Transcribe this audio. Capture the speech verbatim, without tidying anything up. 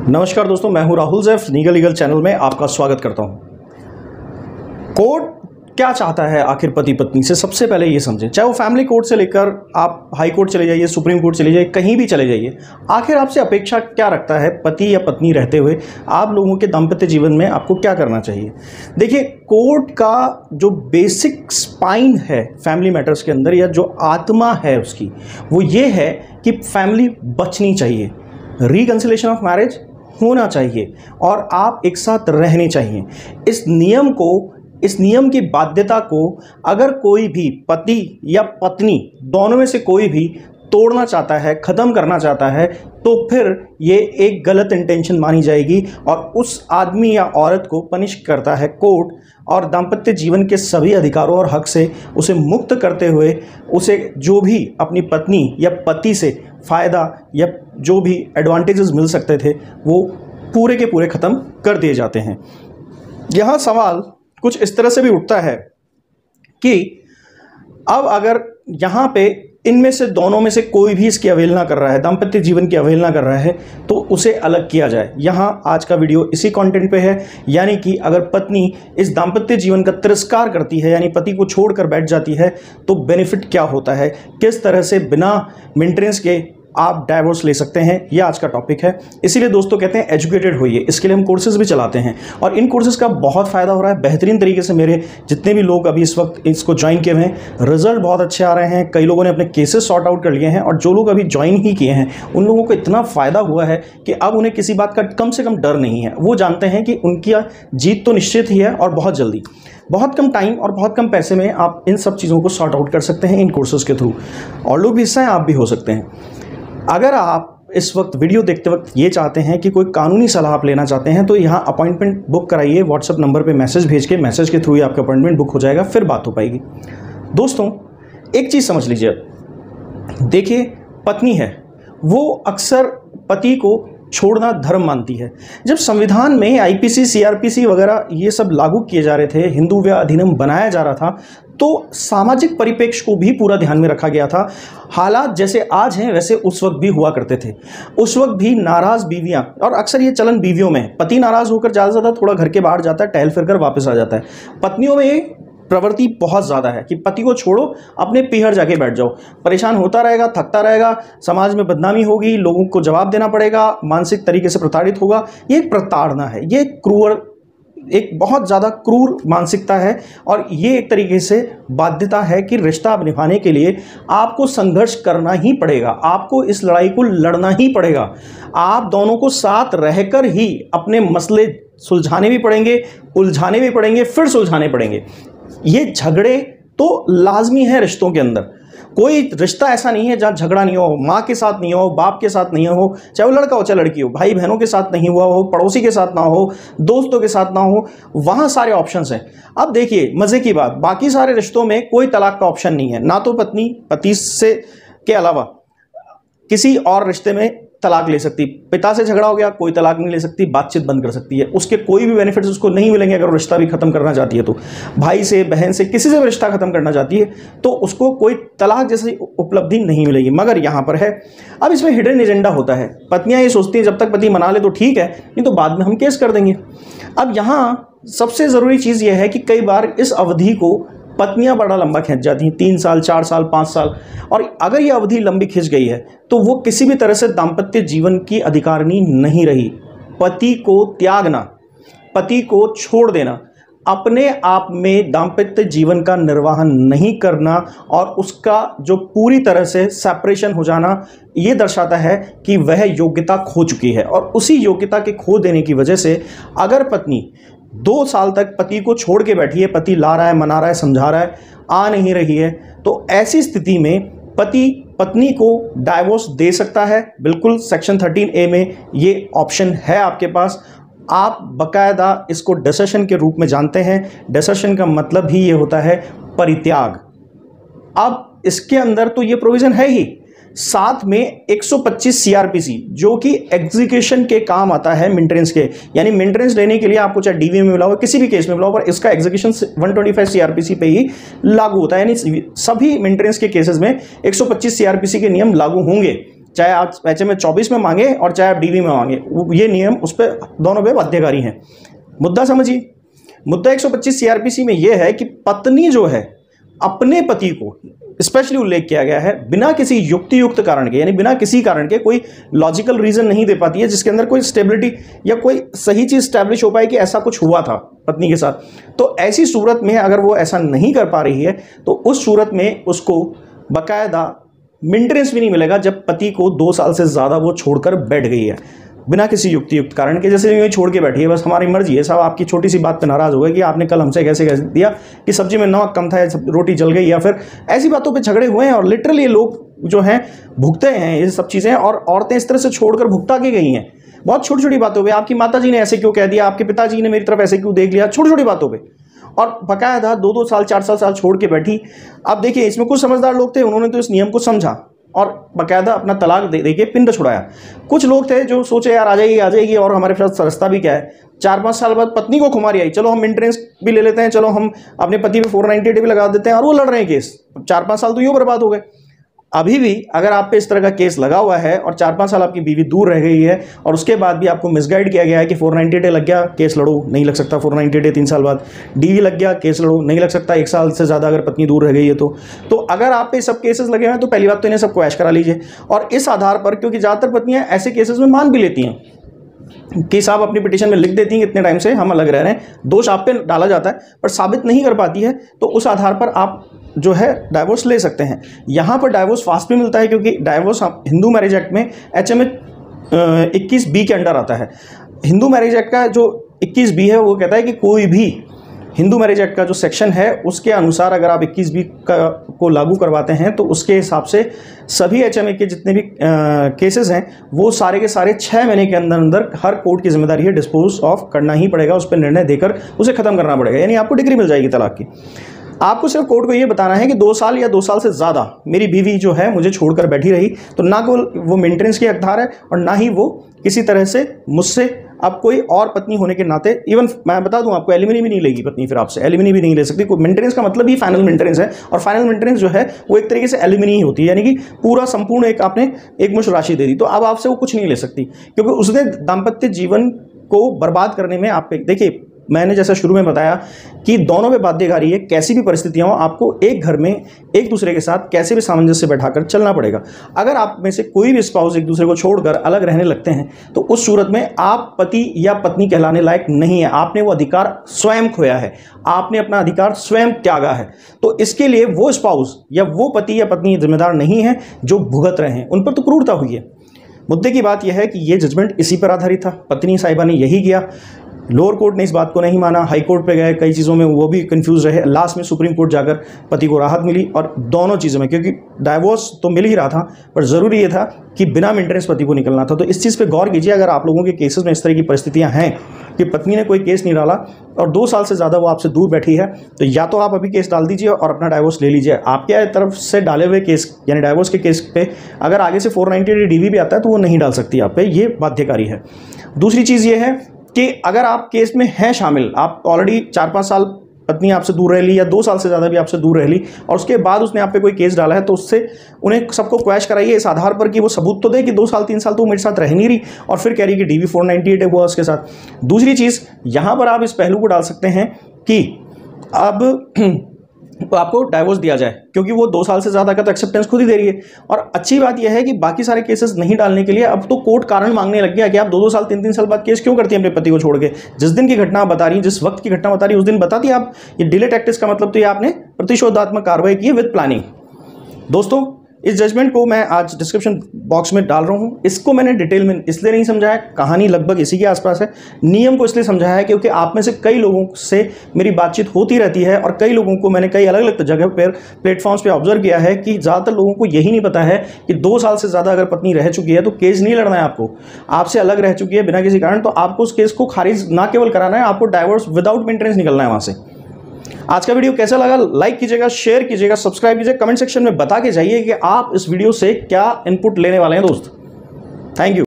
नमस्कार दोस्तों, मैं हूं Rahul Jaff. Legal legal channel में आपका स्वागत करता हूं। कोर्ट क्या चाहता है आखिर पति पत्नी से, सबसे पहले ये समझें। चाहे वो फैमिली कोर्ट से लेकर आप हाई कोर्ट चले जाइए, सुप्रीम कोर्ट चले जाइए, कहीं भी चले जाइए, आखिर आपसे अपेक्षा क्या रखता है पति या पत्नी रहते हुए आप लोगों के दाम्पत्य जीवन में आपको क्या करना चाहिए। देखिए, कोर्ट का जो बेसिक स्पाइन है फैमिली मैटर्स के अंदर, या जो आत्मा है उसकी, वो ये है कि फैमिली बचनी चाहिए, रिकंसिलिएशन ऑफ मैरिज होना चाहिए और आप एक साथ रहने चाहिए। इस नियम को, इस नियम की बाध्यता को अगर कोई भी पति या पत्नी दोनों में से कोई भी तोड़ना चाहता है, ख़त्म करना चाहता है, तो फिर ये एक गलत इंटेंशन मानी जाएगी और उस आदमी या औरत को पनिश करता है कोर्ट, और दाम्पत्य जीवन के सभी अधिकारों और हक से उसे मुक्त करते हुए उसे जो भी अपनी पत्नी या पति से फ़ायदा या जो भी एडवांटेजेस मिल सकते थे वो पूरे के पूरे ख़त्म कर दिए जाते हैं। यहाँ सवाल कुछ इस तरह से भी उठता है कि अब अगर यहाँ पे इनमें से दोनों में से कोई भी इसकी अवहेलना कर रहा है, दाम्पत्य जीवन की अवहेलना कर रहा है, तो उसे अलग किया जाए। यहाँ आज का वीडियो इसी कंटेंट पे है, यानी कि अगर पत्नी इस दाम्पत्य जीवन का तिरस्कार करती है, यानी पति को छोड़कर बैठ जाती है, तो बेनिफिट क्या होता है, किस तरह से बिना मेंटेनेंस के आप डाइवोर्स ले सकते हैं, यह आज का टॉपिक है। इसीलिए दोस्तों कहते हैं एजुकेटेड होइए। इसके लिए हम कोर्सेज भी चलाते हैं और इन कोर्सेज का बहुत फ़ायदा हो रहा है। बेहतरीन तरीके से मेरे जितने भी लोग अभी इस वक्त इसको ज्वाइन किए हुए हैं, रिजल्ट बहुत अच्छे आ रहे हैं। कई लोगों ने अपने केसेस सॉर्ट आउट कर लिए हैं और जो लोग अभी ज्वाइन ही किए हैं उन लोगों को इतना फ़ायदा हुआ है कि अब उन्हें किसी बात का कम से कम डर नहीं है। वो जानते हैं कि उनकी जीत तो निश्चित ही है और बहुत जल्दी, बहुत कम टाइम और बहुत कम पैसे में आप इन सब चीज़ों को सॉर्ट आउट कर सकते हैं इन कोर्सेज के थ्रू। और लोग भी हिस्सा हैं, आप भी हो सकते हैं। अगर आप इस वक्त वीडियो देखते वक्त ये चाहते हैं कि कोई कानूनी सलाह आप लेना चाहते हैं, तो यहाँ अपॉइंटमेंट बुक कराइए। व्हाट्सएप नंबर पे मैसेज भेज के, मैसेज के थ्रू ही आपका अपॉइंटमेंट बुक हो जाएगा, फिर बात हो पाएगी। दोस्तों एक चीज़ समझ लीजिए, देखिए पत्नी है वो अक्सर पति को छोड़ना धर्म मानती है। जब संविधान में आईपीसी, सीआरपीसी वगैरह ये सब लागू किए जा रहे थे, हिंदू विवाह अधिनियम बनाया जा रहा था, तो सामाजिक परिप्रेक्ष्य को भी पूरा ध्यान में रखा गया था। हालात जैसे आज हैं वैसे उस वक्त भी हुआ करते थे। उस वक्त भी नाराज़ बीवियां, और अक्सर ये चलन बीवियों में, पति नाराज़ होकर ज़्यादा से ज़्यादा थोड़ा घर के बाहर जाता है, टहल फिर कर वापस आ जाता है। पत्नियों में ये प्रवृत्ति बहुत ज़्यादा है कि पति को छोड़ो, अपने पीहर जाके बैठ जाओ, परेशान होता रहेगा, थकता रहेगा, समाज में बदनामी होगी, लोगों को जवाब देना पड़ेगा, मानसिक तरीके से प्रताड़ित होगा। ये एक प्रताड़ना है, ये क्रूर, एक बहुत ज़्यादा क्रूर मानसिकता है और ये एक तरीके से बाध्यता है कि रिश्ता निभाने के लिए आपको संघर्ष करना ही पड़ेगा, आपको इस लड़ाई को लड़ना ही पड़ेगा। आप दोनों को साथ रहकर ही अपने मसले सुलझाने भी पड़ेंगे, उलझाने भी पड़ेंगे, फिर सुलझाने पड़ेंगे। ये झगड़े तो लाजमी है रिश्तों के अंदर। कोई रिश्ता ऐसा नहीं है जहाँ झगड़ा नहीं हो, माँ के साथ नहीं हो, बाप के साथ नहीं हो, चाहे वो लड़का हो चाहे लड़की हो, भाई बहनों के साथ नहीं हुआ हो, पड़ोसी के साथ ना हो, दोस्तों के साथ ना हो, वहाँ सारे ऑप्शंस हैं। अब देखिए मज़े की बात, बाकी सारे रिश्तों में कोई तलाक का ऑप्शन नहीं है। ना तो पत्नी पति से के अलावा किसी और रिश्ते में तलाक ले सकती, पिता से झगड़ा हो गया कोई तलाक नहीं ले सकती, बातचीत बंद कर सकती है, उसके कोई भी बेनिफिट्स उसको नहीं मिलेंगे। अगर रिश्ता भी खत्म करना चाहती है तो भाई से, बहन से, किसी से भी रिश्ता खत्म करना चाहती है तो उसको कोई तलाक जैसी उपलब्धि नहीं मिलेगी। मगर यहाँ पर है, अब इसमें हिडन एजेंडा होता है। पत्नियाँ ये सोचती हैं जब तक पति मना ले तो ठीक है, नहीं तो बाद में हम केस कर देंगे। अब यहाँ सबसे ज़रूरी चीज़ यह है कि कई बार इस अवधि को पत्नियां बड़ा लंबा खींच जाती हैं, तीन साल, चार साल, पाँच साल, और अगर ये अवधि लंबी खिंच गई है तो वो किसी भी तरह से दाम्पत्य जीवन की अधिकारिणी नहीं रही। पति को त्यागना, पति को छोड़ देना, अपने आप में दाम्पत्य जीवन का निर्वाहन नहीं करना और उसका जो पूरी तरह से सेपरेशन हो जाना, ये दर्शाता है कि वह योग्यता खो चुकी है। और उसी योग्यता के खो देने की वजह से अगर पत्नी दो साल तक पति को छोड़ के बैठी है, पति ला रहा है, मना रहा है, समझा रहा है, आ नहीं रही है, तो ऐसी स्थिति में पति पत्नी को डाइवोर्स दे सकता है। बिल्कुल सेक्शन थर्टीन ए में ये ऑप्शन है आपके पास। आप बकायदा इसको डिसर्शन के रूप में जानते हैं। डिसर्शन का मतलब भी ये होता है परित्याग। अब इसके अंदर तो ये प्रोविज़न है ही, साथ में एक सौ पच्चीस सीआरपीसी जो कि एग्जीक्यूशन के काम आता है, मेंटेनेंस के, यानी मेंटेनेंस लेने के लिए आपको चाहे डीवी में मिला हो, किसी भी केस में मिला हो, पर इसका एग्जीक्यूशन एक सौ पच्चीस सीआरपीसी पे ही लागू होता है। यानी सभी मेंटेनेंस के केसेस में एक सौ पच्चीस सीआरपीसी के नियम लागू होंगे, चाहे आप एच एम ए चौबीस में मांगे और चाहे आप डीवी में मांगे, ये नियम उस पर दोनों पे बाध्यकारी हैं। मुद्दा समझिए, मुद्दा एक सौ पच्चीस सीआरपीसी में यह है कि पत्नी जो है अपने पति को, स्पेशली उल्लेख किया गया है, बिना किसी युक्ति युक्त कारण के, यानी बिना किसी कारण के, कोई लॉजिकल रीजन नहीं दे पाती है जिसके अंदर कोई स्टेबिलिटी या कोई सही चीज स्टैब्लिश हो पाए कि ऐसा कुछ हुआ था पत्नी के साथ। तो ऐसी सूरत में अगर वो ऐसा नहीं कर पा रही है तो उस सूरत में उसको बकायदा मेंटेनेंस भी नहीं मिलेगा जब पति को दो साल से ज्यादा वो छोड़कर बैठ गई है बिना किसी युक्ति युक्त कारण के। जैसे ये छोड़ के बैठी है, बस हमारी मर्जी है, साहब आपकी छोटी सी बात पे नाराज हो गए कि आपने कल हमसे कैसे कैसे दिया कि सब्जी में नमक कम था या रोटी जल गई, या फिर ऐसी बातों पे झगड़े हुए हैं और लिटरली लोग जो हैं भुगते हैं ये सब चीज़ें, और औरतें इस तरह से छोड़कर भुगता के गई हैं बहुत छोटी छोटी बातों पर। आपकी माता जी ने ऐसे क्यों कह दिया, आपके पिताजी ने मेरी तरफ ऐसे क्यों देख लिया, छोटी छोटी बातों पर, और बकायदा दो दो साल चार साल साल छोड़ के बैठी। अब देखिए इसमें कुछ समझदार लोग थे, उन्होंने तो इस नियम को समझा और बकायदा अपना तलाक दे दे के पिंड छुड़ाया। कुछ लोग थे जो सोचे यार आ जाएगी आ जाएगी और हमारे पास रास्ता भी क्या है, चार पाँच साल बाद पत्नी को खुमारी आई, चलो हम मेंटेनेंस भी ले लेते हैं, चलो हम अपने पति पे फोर नाइन्टी एट भी लगा देते हैं, और वो लड़ रहे हैं केस। चार पाँच साल तो यूँ बर्बाद हो गए। अभी भी अगर आप पे इस तरह का केस लगा हुआ है और चार पाँच साल आपकी बीवी दूर रह गई है और उसके बाद भी आपको मिसगाइड किया गया है कि फोर नाइन्टी एट लग गया केस लड़ो, नहीं लग सकता फोर नाइन्टी एट तीन साल बाद, डीवी लग गया केस लड़ो, नहीं लग सकता एक साल से ज़्यादा अगर पत्नी दूर रह गई है तो तो अगर आप पे सब केसेस लगे हुए हैं तो पहली बात तो इन्हें सबको ऐश करा लीजिए। और इस आधार पर, क्योंकि ज़्यादातर पत्नियाँ ऐसे केसेस में मान भी लेती हैं कि साहब अपनी पिटीशन में लिख देती हैं इतने टाइम से हम अलग रह रहे हैं, दोष आप पे डाला जाता है पर साबित नहीं कर पाती है, तो उस आधार पर आप जो है डाइवोर्स ले सकते हैं। यहाँ पर डाइवोर्स फास्ट भी मिलता है क्योंकि डाइवोर्स हिंदू मैरिज एक्ट में एच एम ए इक्कीस बी के अंडर आता है। हिंदू मैरिज एक्ट का जो इक्कीस बी है वो कहता है कि कोई भी हिंदू मैरिज एक्ट का जो सेक्शन है उसके अनुसार अगर आप इक्कीस बी का को लागू करवाते हैं तो उसके हिसाब से सभी एच एम ए के जितने भी केसेस हैं वो सारे के सारे छः महीने के अंदर अंदर हर कोर्ट की जिम्मेदारी है डिस्पोज ऑफ करना ही पड़ेगा, उस पर निर्णय देकर उसे खत्म करना पड़ेगा, यानी आपको डिग्री मिल जाएगी तलाक की। आपको सिर्फ कोर्ट को ये बताना है कि दो साल या दो साल से ज़्यादा मेरी बीवी जो है मुझे छोड़कर बैठी रही, तो ना को वो मेंटेनेंस की हकदार है और ना ही वो किसी तरह से मुझसे अब कोई और पत्नी होने के नाते, इवन मैं बता दूं आपको एलिमनी भी नहीं लेगी पत्नी, फिर आपसे एलिमनी भी नहीं ले सकती। कोई मेंटेनेंस का मतलब ही फाइनल मेंटेनेंस है, और फाइनल मेंटेनेंस जो है वो एक तरीके से एलिमनी ही होती है, यानी कि पूरा संपूर्ण एक आपने एक मुश्त राशि दे दी, तो अब आपसे वो कुछ नहीं ले सकती क्योंकि उसने दाम्पत्य जीवन को बर्बाद करने में आप पे, देखिए मैंने जैसा शुरू में बताया कि दोनों पे बाध्यकारी है, कैसी भी परिस्थितियां हो आपको एक घर में एक दूसरे के साथ कैसे भी सामंजस्य बैठाकर चलना पड़ेगा। अगर आप में से कोई भी स्पाउस एक दूसरे को छोड़कर अलग रहने लगते हैं तो उस सूरत में आप पति या पत्नी कहलाने लायक नहीं है, आपने वो अधिकार स्वयं खोया है, आपने अपना अधिकार स्वयं त्यागा है। तो इसके लिए वो स्पाउस या वो पति या पत्नी जिम्मेदार नहीं है जो भुगत रहे हैं, उन पर तो क्रूरता हुई है। मुद्दे की बात यह है कि ये जजमेंट इसी पर आधारित था, पत्नी साहिबा ने यही किया, लोअर कोर्ट ने इस बात को नहीं माना, हाई कोर्ट पे गए, कई चीज़ों में वो भी कंफ्यूज रहे, लास्ट में सुप्रीम कोर्ट जाकर पति को राहत मिली। और दोनों चीज़ों में, क्योंकि डाइवोर्स तो मिल ही रहा था पर ज़रूरी ये था कि बिना मेंटेनेंस पति को निकलना था। तो इस चीज़ पे गौर कीजिए, अगर आप लोगों के केसेस में इस तरह की परिस्थितियां हैं कि पत्नी ने कोई केस नहीं डाला और दो साल से ज़्यादा वो आपसे दूर बैठी है, तो या तो आप अभी केस डाल दीजिए और अपना डाइवोर्स ले लीजिए। आपके तरफ से डाले हुए केस यानी डाइवोर्स के केस पे अगर आगे से four ninety eight D V भी आता है तो वो नहीं डाल सकती आप पे, ये बाध्यकारी है। दूसरी चीज़ ये है कि अगर आप केस में हैं शामिल, आप ऑलरेडी चार पाँच साल पत्नी आपसे दूर रह ली या दो साल से ज़्यादा भी आपसे दूर रह ली और उसके बाद उसने आप पे कोई केस डाला है, तो उससे उन्हें सबको क्वैश कराइए इस आधार पर कि वो सबूत तो दे कि दो साल तीन साल तो मेरे साथ रह नहीं रही, और फिर कह रही कि D V four ninety eight है वो उसके साथ। दूसरी चीज़ यहाँ पर आप इस पहलू को डाल सकते हैं कि अब तो आपको डाइवोर्स दिया जाए, क्योंकि वो दो साल से ज़्यादा का तो एक्सेप्टेंस खुद ही दे रही है। और अच्छी बात यह है कि बाकी सारे केसेस नहीं डालने के लिए अब तो कोर्ट कारण मांगने लग गया कि आप दो दो साल तीन तीन साल बाद केस क्यों करती हैं अपने पति को छोड़ के। जिस दिन की घटना आप बता रही, जिस वक्त की घटना बता रही, उस दिन बता दी आप। ये डिले टैक्टिक्स का मतलब तो ये आपने प्रतिशोधात्मक कार्रवाई की है विद प्लानिंग। दोस्तों, इस जजमेंट को मैं आज डिस्क्रिप्शन बॉक्स में डाल रहा हूँ। इसको मैंने डिटेल में इसलिए नहीं समझाया, कहानी लगभग इसी के आसपास है। नियम को इसलिए समझाया है क्योंकि आप में से कई लोगों से मेरी बातचीत होती रहती है और कई लोगों को मैंने कई अलग अलग जगह पर प्लेटफॉर्म्स पे ऑब्जर्व किया है कि ज़्यादातर लोगों को यही नहीं पता है कि दो साल से ज़्यादा अगर पत्नी रह चुकी है तो केस नहीं लड़ना है आपको। आपसे अलग रह चुकी है बिना किसी कारण, तो आपको उस केस को खारिज ना केवल कराना है, आपको डाइवोर्स विदाउट मेंटेनेंस निकलना है वहाँ से। आज का वीडियो कैसा लगा, लाइक कीजिएगा, शेयर कीजिएगा, सब्सक्राइब कीजिएगा, कमेंट सेक्शन में बता के जाइए कि आप इस वीडियो से क्या इनपुट लेने वाले हैं दोस्त। Thank you.